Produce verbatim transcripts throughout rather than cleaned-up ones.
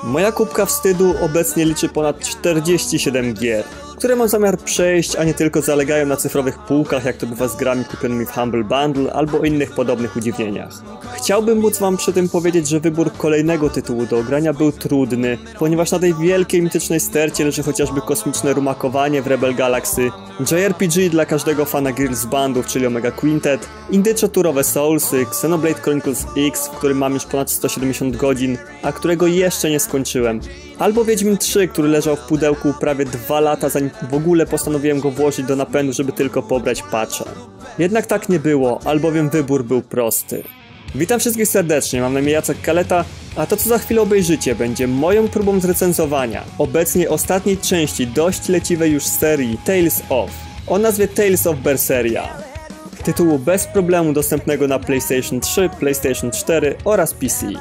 Moja kubka wstydu obecnie liczy ponad czterdzieści siedem gier, które mam zamiar przejść, a nie tylko zalegają na cyfrowych półkach, jak to bywa z grami kupionymi w Humble Bundle albo innych podobnych udziwnieniach. Chciałbym móc wam przy tym powiedzieć, że wybór kolejnego tytułu do ogrania był trudny, ponieważ na tej wielkiej mitycznej stercie leży chociażby kosmiczne rumakowanie w Rebel Galaxy, J R P G dla każdego fana Girls Bandów, czyli Omega Quintet, indyczo-turowe Soulsy, Xenoblade Chronicles X, w którym mam już ponad sto siedemdziesiąt godzin, a którego jeszcze nie skończyłem, albo Wiedźmin trzy, który leżał w pudełku prawie dwa lata, zanim w ogóle postanowiłem go włożyć do napędu, żeby tylko pobrać patcha. Jednak tak nie było, albowiem wybór był prosty. Witam wszystkich serdecznie, mam na imię Jacek Kaleta, a to co za chwilę obejrzycie będzie moją próbą zrecenzowania obecnie ostatniej części dość leciwej już serii Tales of, o nazwie Tales of Berseria. Tytułu bez problemu dostępnego na PlayStation trzy, PlayStation cztery oraz P C.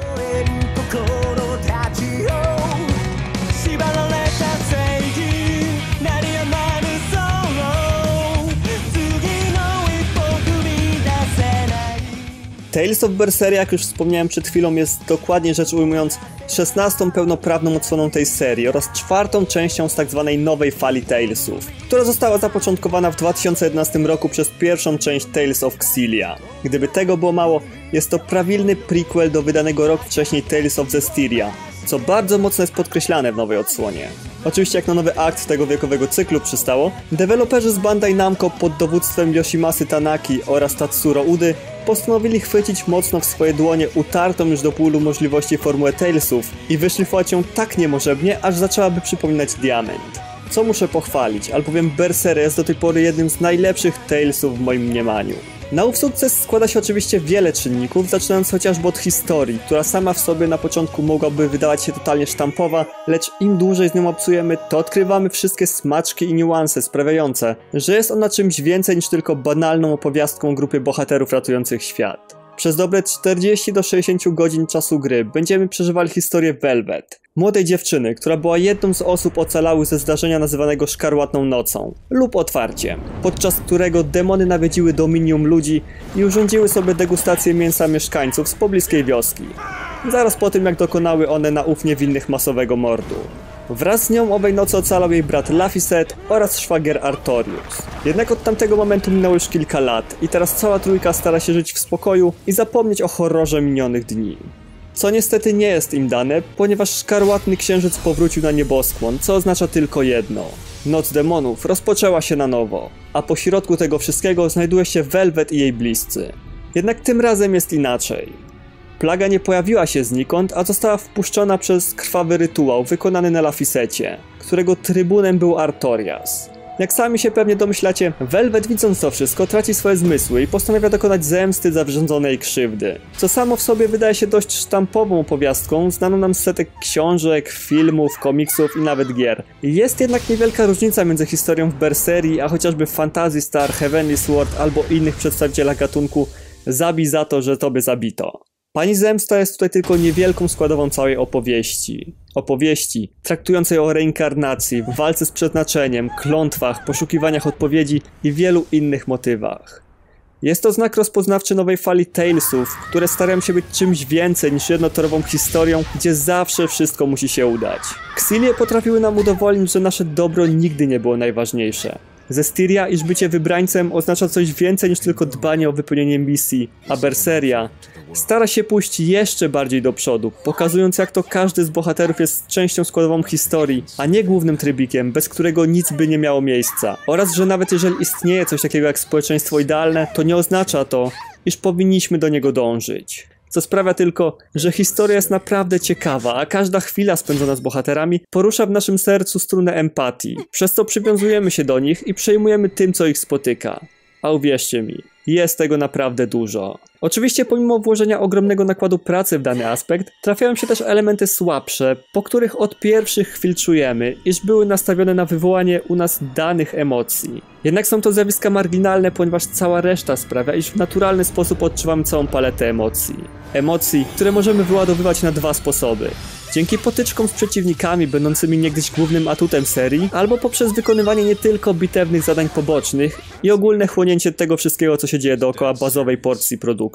Tales of Berseria, jak już wspomniałem przed chwilą, jest dokładnie rzecz ujmując szesnastą pełnoprawną odsłoną tej serii oraz czwartą częścią z tak zwanej nowej fali Talesów, która została zapoczątkowana w dwa tysiące jedenastym roku przez pierwszą część Tales of Xillia. Gdyby tego było mało, jest to prawilny prequel do wydanego rok wcześniej Tales of Zestiria, co bardzo mocno jest podkreślane w nowej odsłonie. Oczywiście jak na nowy akt tego wiekowego cyklu przystało, deweloperzy z Bandai Namco pod dowództwem Yoshimasy Tanaki oraz Tatsuro Udy postanowili chwycić mocno w swoje dłonie utartą już do pół możliwości formułę Talesów i wyszlifować ją tak niemożebnie, aż zaczęłaby przypominać diament. Co muszę pochwalić, albowiem Berseria jest do tej pory jednym z najlepszych Talesów w moim mniemaniu. Na ów sukces składa się oczywiście wiele czynników, zaczynając chociażby od historii, która sama w sobie na początku mogłaby wydawać się totalnie sztampowa, lecz im dłużej z nią obcujemy, to odkrywamy wszystkie smaczki i niuanse sprawiające, że jest ona czymś więcej niż tylko banalną opowiastką o grupie bohaterów ratujących świat. Przez dobre czterdzieści do sześćdziesięciu godzin czasu gry będziemy przeżywali historię Velvet, młodej dziewczyny, która była jedną z osób ocalałych ze zdarzenia nazywanego Szkarłatną Nocą lub Otwarciem, podczas którego demony nawiedziły dominium ludzi i urządziły sobie degustację mięsa mieszkańców z pobliskiej wioski, zaraz po tym jak dokonały one na ów niewinnych masowego mordu. Wraz z nią owej nocy ocalał jej brat Laphicet oraz szwagier Artorius. Jednak od tamtego momentu minęło już kilka lat i teraz cała trójka stara się żyć w spokoju i zapomnieć o horrorze minionych dni. Co niestety nie jest im dane, ponieważ szkarłatny księżyc powrócił na nieboskłon, co oznacza tylko jedno. Noc demonów rozpoczęła się na nowo, a po środku tego wszystkiego znajduje się Velvet i jej bliscy. Jednak tym razem jest inaczej. Plaga nie pojawiła się znikąd, a została wpuszczona przez krwawy rytuał wykonany na Laphicecie, którego trybunem był Artorias. Jak sami się pewnie domyślacie, Velvet widząc to wszystko traci swoje zmysły i postanawia dokonać zemsty za wyrządzonej krzywdy, co samo w sobie wydaje się dość sztampową opowiastką, znaną nam z setek książek, filmów, komiksów i nawet gier. Jest jednak niewielka różnica między historią w Berserii, a chociażby w Phantasy Star, Heavenly Sword albo innych przedstawicielach gatunku Zabij za to, że tobie zabito. Pani Zemsta jest tutaj tylko niewielką składową całej opowieści. Opowieści traktującej o reinkarnacji, walce z przeznaczeniem, klątwach, poszukiwaniach odpowiedzi i wielu innych motywach. Jest to znak rozpoznawczy nowej fali Talesów, które starają się być czymś więcej niż jednotorową historią, gdzie zawsze wszystko musi się udać. Xillie potrafiły nam udowodnić, że nasze dobro nigdy nie było najważniejsze. Zestiria, iż bycie wybrańcem oznacza coś więcej niż tylko dbanie o wypełnienie misji, a Berseria stara się pójść jeszcze bardziej do przodu, pokazując jak to każdy z bohaterów jest częścią składową historii, a nie głównym trybikiem, bez którego nic by nie miało miejsca. Oraz, że nawet jeżeli istnieje coś takiego jak społeczeństwo idealne, to nie oznacza to, iż powinniśmy do niego dążyć. Co sprawia tylko, że historia jest naprawdę ciekawa, a każda chwila spędzona z bohaterami porusza w naszym sercu strunę empatii, przez co przywiązujemy się do nich i przejmujemy tym, co ich spotyka. A uwierzcie mi, jest tego naprawdę dużo. Oczywiście pomimo włożenia ogromnego nakładu pracy w dany aspekt, trafiają się też elementy słabsze, po których od pierwszych chwil czujemy, iż były nastawione na wywołanie u nas danych emocji. Jednak są to zjawiska marginalne, ponieważ cała reszta sprawia, iż w naturalny sposób odczuwamy całą paletę emocji. Emocji, które możemy wyładowywać na dwa sposoby. Dzięki potyczkom z przeciwnikami będącymi niegdyś głównym atutem serii, albo poprzez wykonywanie nie tylko bitewnych zadań pobocznych i ogólne chłonięcie tego wszystkiego, co się dzieje dookoła bazowej porcji produktu.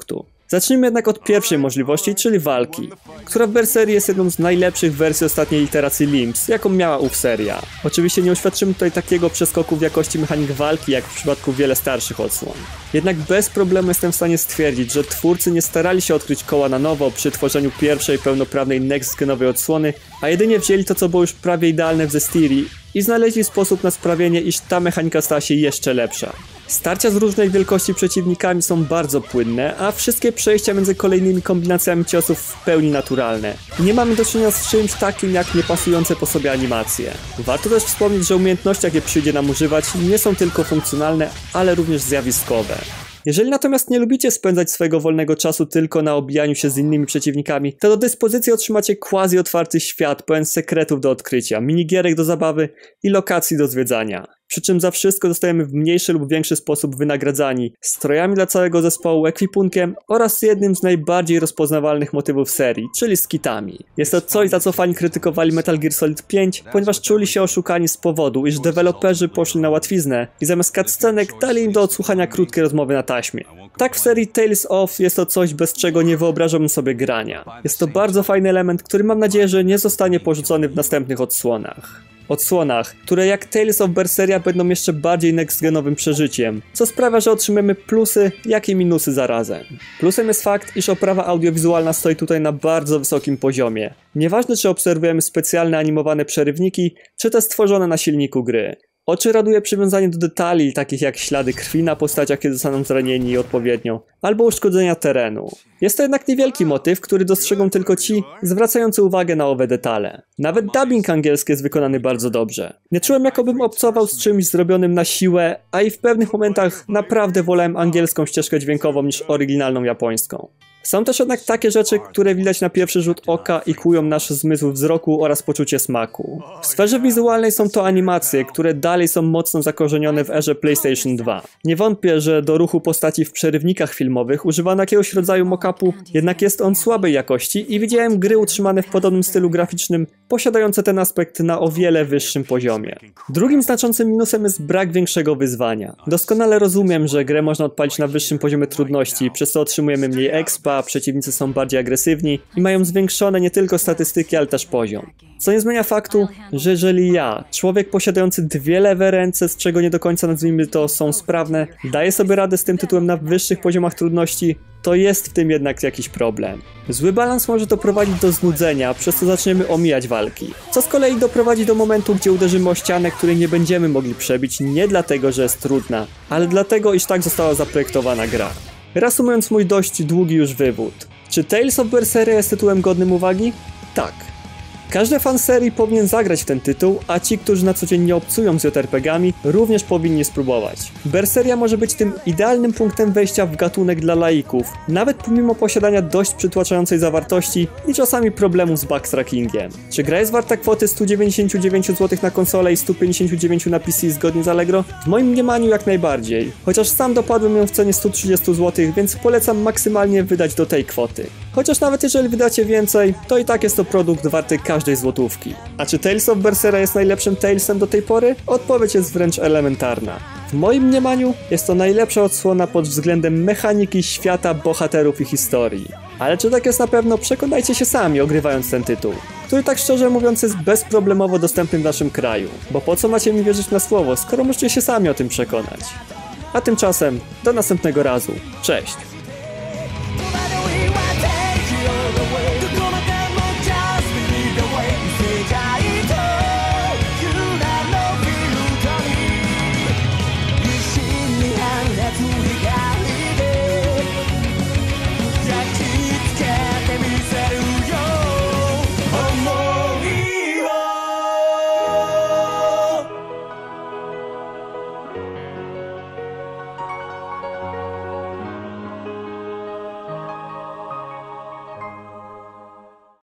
Zacznijmy jednak od pierwszej możliwości, czyli walki, która w Berserii jest jedną z najlepszych wersji ostatniej iteracji Limps, jaką miała ów seria. Oczywiście nie uświadczymy tutaj takiego przeskoku w jakości mechanik walki, jak w przypadku wiele starszych odsłon. Jednak bez problemu jestem w stanie stwierdzić, że twórcy nie starali się odkryć koła na nowo przy tworzeniu pierwszej pełnoprawnej next-genowej odsłony, a jedynie wzięli to, co było już prawie idealne w Zestirii i znaleźli sposób na sprawienie, iż ta mechanika stała się jeszcze lepsza. Starcia z różnej wielkości przeciwnikami są bardzo płynne, a wszystkie przejścia między kolejnymi kombinacjami ciosów w pełni naturalne. Nie mamy do czynienia z czymś takim jak niepasujące po sobie animacje. Warto też wspomnieć, że umiejętności, jakie przyjdzie nam używać, nie są tylko funkcjonalne, ale również zjawiskowe. Jeżeli natomiast nie lubicie spędzać swojego wolnego czasu tylko na obijaniu się z innymi przeciwnikami, to do dyspozycji otrzymacie quasi otwarty świat pełen sekretów do odkrycia, minigierek do zabawy i lokacji do zwiedzania. Przy czym za wszystko zostajemy w mniejszy lub większy sposób wynagradzani strojami dla całego zespołu, ekwipunkiem oraz jednym z najbardziej rozpoznawalnych motywów serii, czyli skitami. Jest to coś, za co fani krytykowali Metal Gear Solid pięć, ponieważ czuli się oszukani z powodu, iż deweloperzy poszli na łatwiznę i zamiast cutscenek dali im do odsłuchania krótkie rozmowy na taśmie. Tak w serii Tales of jest to coś, bez czego nie wyobrażałbym sobie grania. Jest to bardzo fajny element, który mam nadzieję, że nie zostanie porzucony w następnych odsłonach. Odsłonach, które jak Tales of Berseria będą jeszcze bardziej next-genowym przeżyciem, co sprawia, że otrzymamy plusy, jak i minusy zarazem. Plusem jest fakt, iż oprawa audiowizualna stoi tutaj na bardzo wysokim poziomie. Nieważne, czy obserwujemy specjalne animowane przerywniki, czy te stworzone na silniku gry. Oczy raduje przywiązanie do detali, takich jak ślady krwi na postaciach, kiedy zostaną zranieni odpowiednio, albo uszkodzenia terenu. Jest to jednak niewielki motyw, który dostrzegą tylko ci zwracający uwagę na owe detale. Nawet dubbing angielski jest wykonany bardzo dobrze. Nie czułem, jakobym obcował z czymś zrobionym na siłę, a i w pewnych momentach naprawdę wolałem angielską ścieżkę dźwiękową niż oryginalną japońską. Są też jednak takie rzeczy, które widać na pierwszy rzut oka i kłują nasz zmysł wzroku oraz poczucie smaku. W sferze wizualnej są to animacje, które dalej są mocno zakorzenione w erze PlayStation dwa. Nie wątpię, że do ruchu postaci w przerywnikach filmowych używano jakiegoś rodzaju mock-upu, jednak jest on słabej jakości i widziałem gry utrzymane w podobnym stylu graficznym, posiadające ten aspekt na o wiele wyższym poziomie. Drugim znaczącym minusem jest brak większego wyzwania. Doskonale rozumiem, że grę można odpalić na wyższym poziomie trudności, przez co otrzymujemy mniej expa, przeciwnicy są bardziej agresywni i mają zwiększone nie tylko statystyki, ale też poziom. Co nie zmienia faktu, że jeżeli ja, człowiek posiadający dwie lewe ręce, z czego nie do końca nazwijmy to są sprawne, daję sobie radę z tym tytułem na wyższych poziomach trudności, to jest w tym jednak jakiś problem. Zły balans może doprowadzić do znudzenia, przez co zaczniemy omijać walki. Co z kolei doprowadzi do momentu, gdzie uderzymy o ścianę, której nie będziemy mogli przebić nie dlatego, że jest trudna, ale dlatego, iż tak została zaprojektowana gra. Reasumując mój dość długi już wywód. Czy Tales of Berseria jest tytułem godnym uwagi? Tak. Każdy fan serii powinien zagrać w ten tytuł, a ci, którzy na co dzień nie obcują z J R P Gami, również powinni spróbować. Berseria może być tym idealnym punktem wejścia w gatunek dla laików, nawet pomimo posiadania dość przytłaczającej zawartości i czasami problemu z backtrackingiem. Czy gra jest warta kwoty stu dziewięćdziesięciu dziewięciu złotych na konsolę i stu pięćdziesięciu dziewięciu na P C zgodnie z Allegro? W moim mniemaniu jak najbardziej, chociaż sam dopadłem ją w cenie stu trzydziestu złotych, więc polecam maksymalnie wydać do tej kwoty. Chociaż nawet jeżeli wydacie więcej, to i tak jest to produkt warty każdej złotówki. A czy Tales of Berseria jest najlepszym Talesem do tej pory? Odpowiedź jest wręcz elementarna. W moim mniemaniu jest to najlepsza odsłona pod względem mechaniki, świata, bohaterów i historii. Ale czy tak jest na pewno? Przekonajcie się sami, ogrywając ten tytuł, który tak szczerze mówiąc jest bezproblemowo dostępny w naszym kraju. Bo po co macie mi wierzyć na słowo, skoro możecie się sami o tym przekonać? A tymczasem do następnego razu. Cześć!